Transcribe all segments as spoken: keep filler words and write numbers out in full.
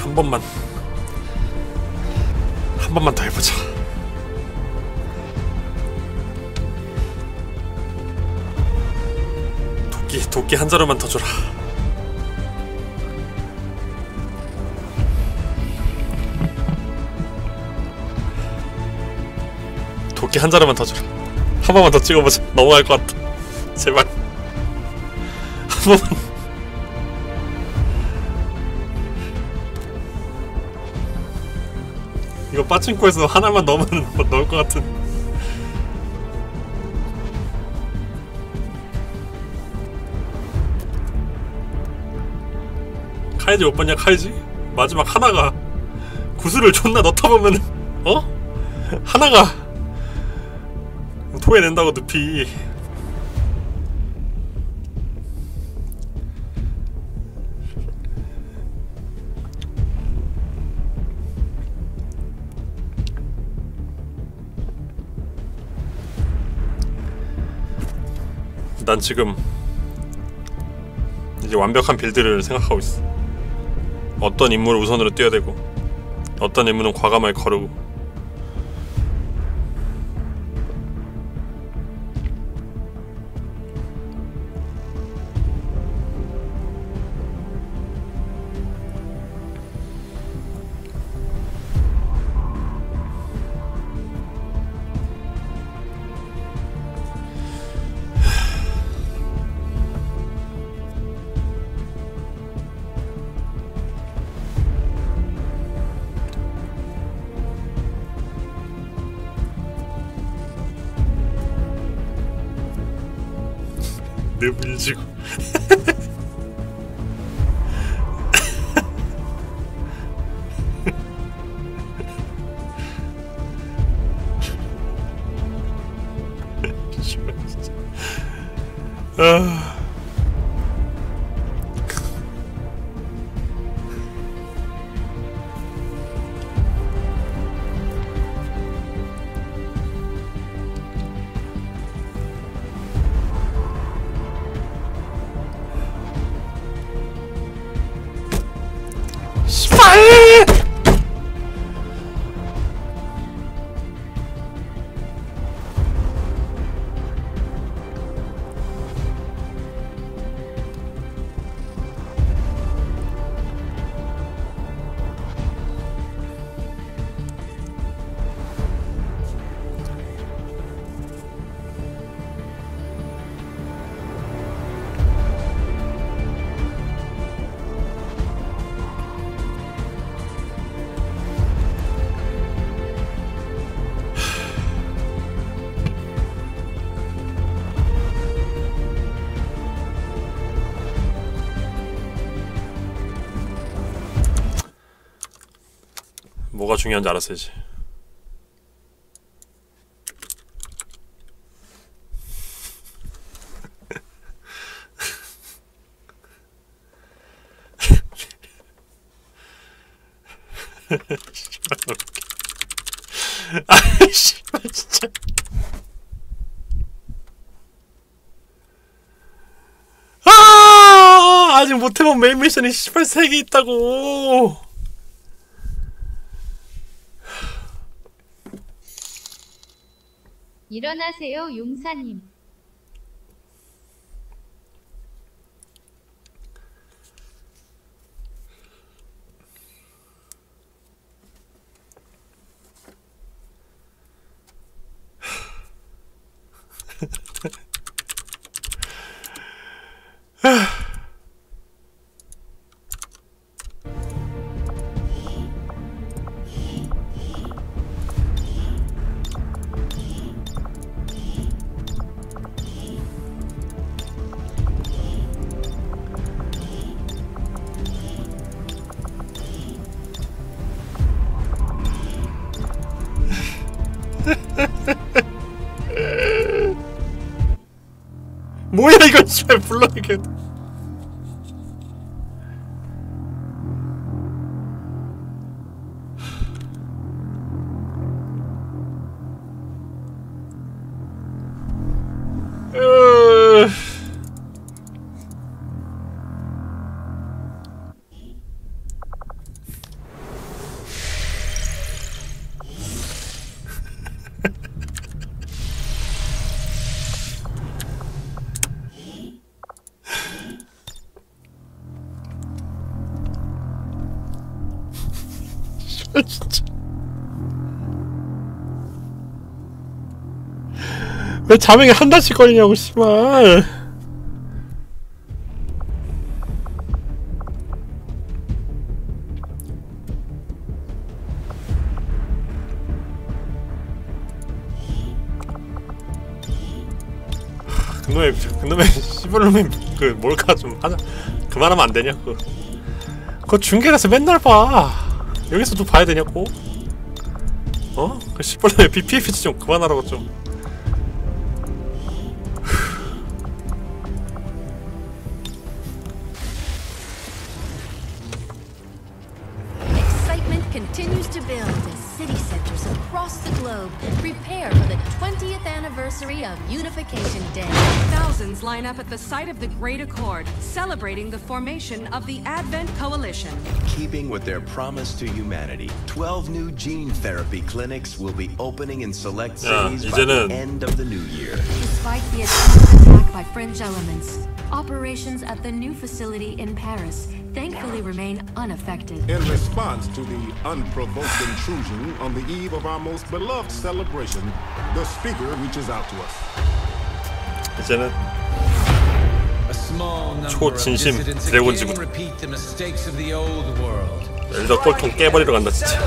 한 번만 한 번만 더 해보자. 도끼 도끼 한 자루만 더 줘라. 도끼 한 자루만 더 줘라. 한 번만 더 찍어보자. 넘어갈 것 같다. 제발 한 번만. 이거 빠친코에서 하나만 넣으면 넣을 것 같은. 카이지 못 봤냐 카이지? 마지막 하나가 구슬을 존나 넣다 보면은 어? 하나가 토해낸다고 늪이. 난 지금 이제 완벽한 빌드를 생각하고 있어. 어떤 임무를 우선으로 뛰어야 되고 어떤 임무는 과감하게 거르고. 내 밀지고. 아. 뭐가 중요한지 알았어야지. 아이 씨발 진짜. 아 아직 못해본 메인 미션이 씨발 세 개 있다고. 일어나세요 용사님. 뭐야 이거 씨발 불러내게. 씨발 진짜. 왜 자명이 한 달씩 걸리냐고 씨발. 그놈의 그놈의 씨발놈의 그 몰카 좀 하자. 그만하면 안 되냐? 그 그거 중계에서 맨날 봐. 여기서도 봐야 되냐고? 어? 그 씨발놈의 비피에프씨 좀 그만하라고 좀. Continues to build as city centers across the globe prepare for the twentieth anniversary of Unification Day. Thousands line up at the site of the Great Accord, celebrating the formation of the Advent Coalition. Keeping with their promise to humanity, twelve new gene therapy clinics will be opening in select cities by the end of the new year. Despite the attempted attack by French elements, operations at the new facility in Paris thankfully remain unaffected. In response to the unprovoked intrusion on the eve of our most beloved celebration, the speaker reaches out to us. 이제는 초진심 드래곤지군 엘더 꼴통 깨버리러 간다 진짜.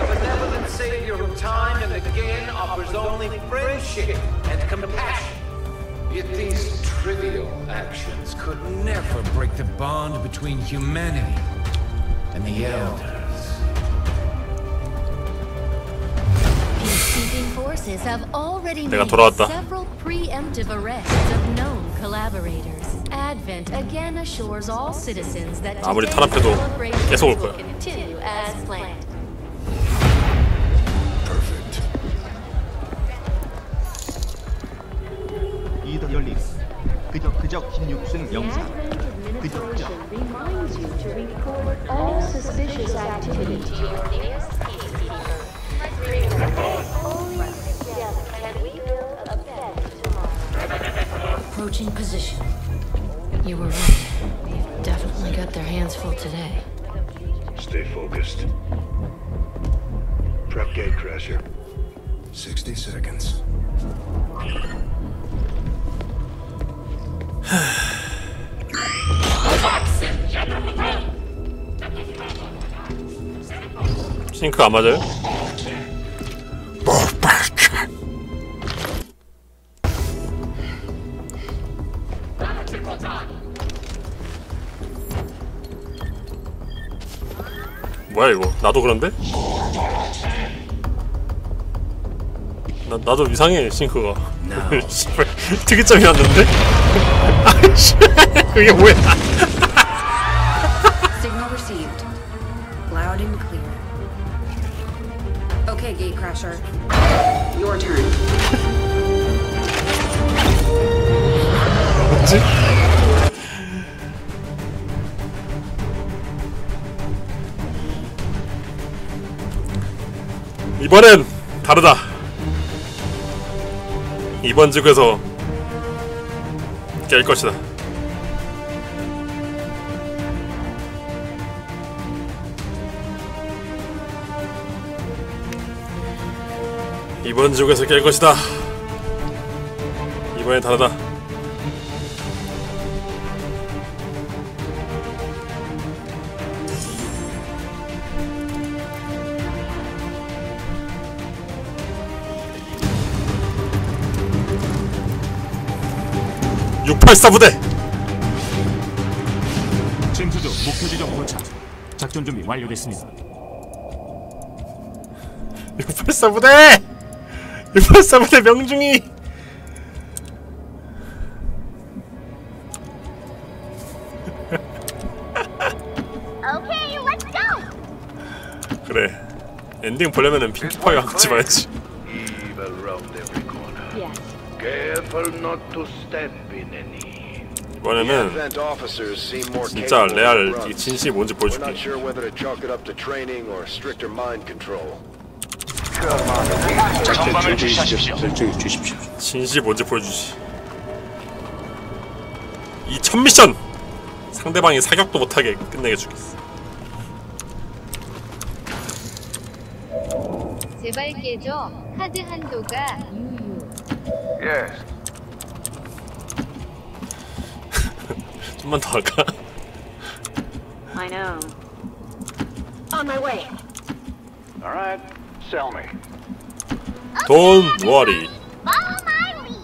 Yet these trivial actions could never break the bond between humanity and the Elders. Peacekeeping forces have already 내가 made 돌아왔다. several preemptive arrests of known collaborators. Advent again assures all citizens that 아무리 today's 탄압해도 celebrations 계속 올 will 거야. continue as planned. 이더 열림 그저 그저 김육순 영상 그저 그저 reminds you to report all suspicious activity to your nearest peacekeeper. Only together can we build a better tomorrow. Approaching position. You were right. They've definitely got their hands full today. Stay focused. Prep gate crasher. Sixty seconds. 싱크 안 맞아요? 뭐야 이거? 나도 그런데? 나, 나도 이상해 싱크가. 씨발 특이점이 왔는데? 아이씨 그게 뭐야? Signal received. Loud and clear. Okay, Gatecrasher. Your turn. 뭐지? 이번엔 다르다. 이번 지구에서 깰 것이다. 이번 지구에서 깰 것이다. 이번엔 다르다. 육팔사 부대! 쟁투조 목표 지점 도착. 작전 준비 완료됐습니다. 육팔사 부대! 육팔사 부대 명중이! Okay, let's go. 그래. 엔딩 보려면은 핑키파이가 같이 봐야지. Evil round every corner. Yes. Careful not to step in any. 이번에는 진짜 레알 이 진심이 뭔지 보여줄게. 전방을 주시하십시오. 진심이 뭔지 보여주시. 이 첫 미션! 상대방이 사격도 못하게 끝내게 주겠어. 제발 깨줘. 카드 한도가 유유. Yes. 좀만 더 할까? I know. On my way. All right. Sell me. Don't worry. Follow my lead.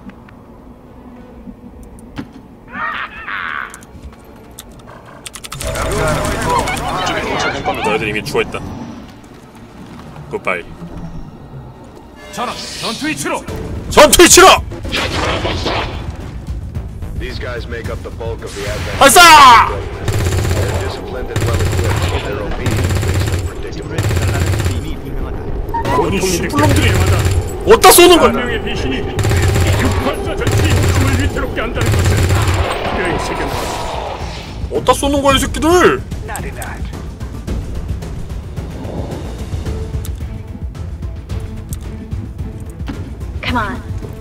이쪽에 도착할 겁니다. 너희들 이미 죽어있다. 굿바이. 전원 전투 위치로. 전투 위치로. These guys make up the bulk of the advent. 발사! They're disciplined and well equipped. Their obedience makes them predictable. 아니 씨뿔놈들이 어디다 쏘는 거야? 명의 배신이 육팔사 전투의 힘을 위태롭게 한다는 것을 뼈에 새겨놓았어. 어디다 쏘는 거야 이 새끼들? Come on.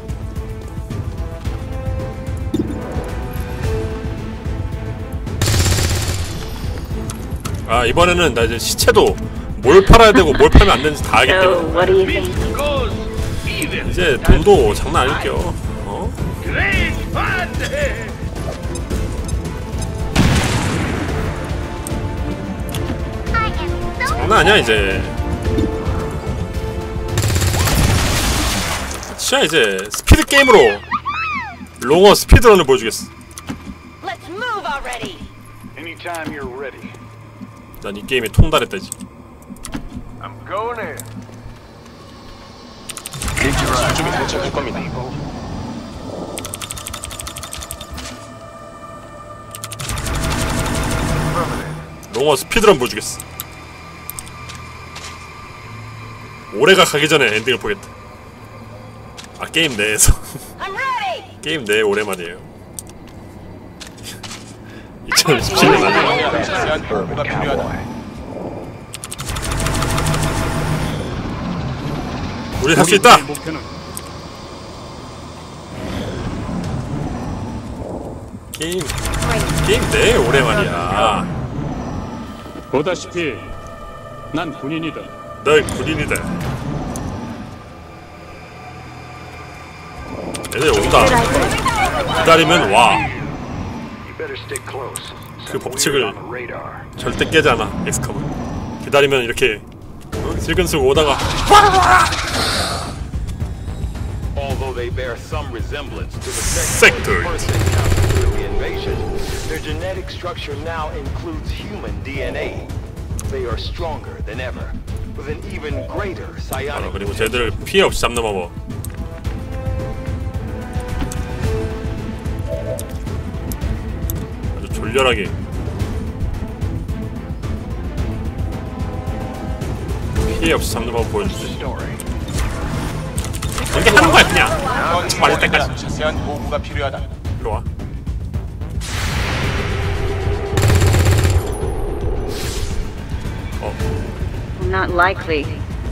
아 이번에는 나 이제 시체도 뭘 팔아야 되고 뭘 팔면 안 되는지 다 알기 때문에 이제 돈도 장난 아닐게요. 어? 장난 아니야 이제. 진짜 이제 스피드 게임으로 롱어 스피드런을 보여주겠어. Let's move already. Anytime you're ready. 난 이 게임에 통달했다 이제. I'm going in. 좀 도착할 겁니다. 롱어 스피드런 보여주겠어. 올해가 가기 전에 엔딩을 보겠다. 아 게임 내에서. 게임 내 오랜만이에요. 이천십칠 년 아니야. 우리 할 수 있다. 게임 게임 내 오랜만이야. 보다시피 난 군인이다. 넌 군인이다. 얘들 온다. 기다리면 와. 그 법칙을 절대 깨지 않아 엑스컴은. 기다리면 이렇게 슬근슬근 오다가 Although they bear some resemblance to the sector first encounter of the invasion, their genetic structure now includes human D N A. They are stronger than ever, with an even greater 아, psionic. 그리고 쟤들 피해 없이 잡는 방법. 아주 졸렬하게 피해 없이 잡는 방법 보여주지. 이렇게 하는 거야 그냥. 맞을 때까지. 자세한 보고가 필요하다. 일로 와. 어. Not likely.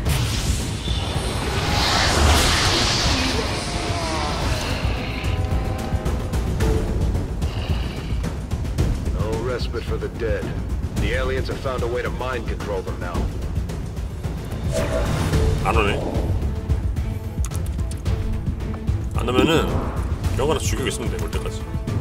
No respite for the dead. The aliens have found a way to mind control them now. 안 오네. 안 오면은 영화나 죽이겠으면 돼 올 때까지.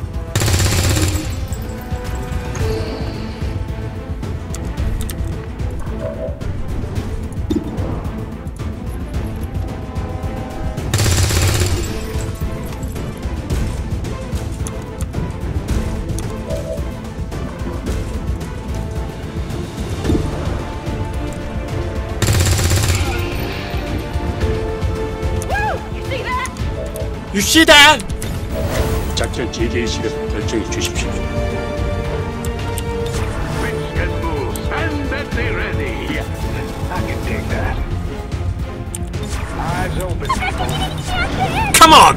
You see that? 작전 재개실에 결정해 주십시오. Stand at the ready. I can take that. Eyes open. Come on!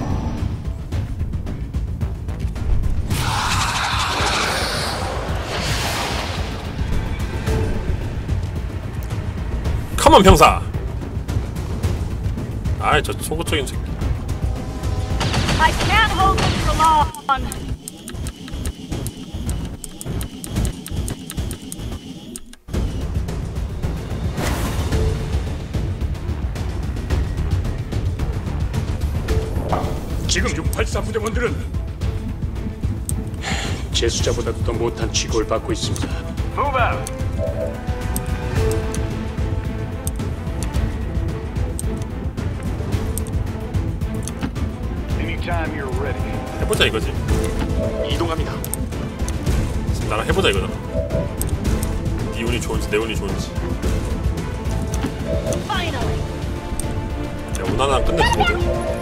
Come on, 병사! 아이, 저 소극적인 새끼. I can't hold this for long. 지금 육팔사 부대원들은 제수자보다도 더 못한 취급을 받고 있습니다. Move out. Anytime you're ready. 해보자 이거지. 이동합니다. 나랑 해보자 이거다. 네 운이 좋은지 내 운이 좋은지. 야, 운 하나 끝내주거든.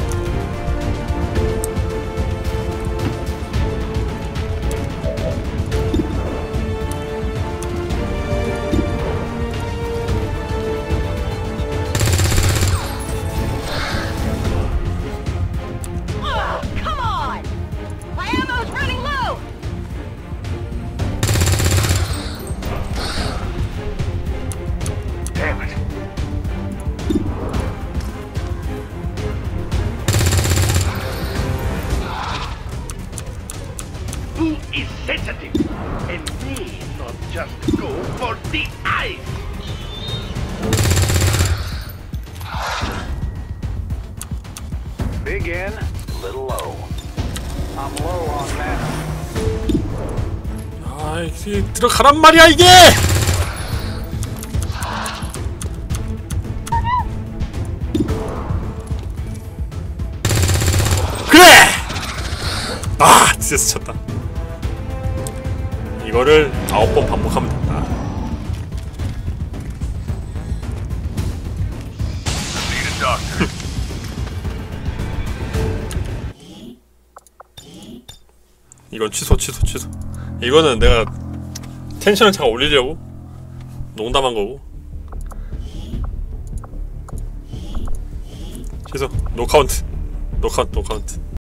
Big in, little low. I'm low on mana. 아, 이게 들어가란 말이야 이게! 그래! 아, 진짜 스쳤다. 이거를 아홉 번 반복하면 된다. 이건 취소 취소 취소. 이거는 내가 텐션을 잠깐 올리려고 농담한 거고. 취소. 노카운트 노카운트 노카운트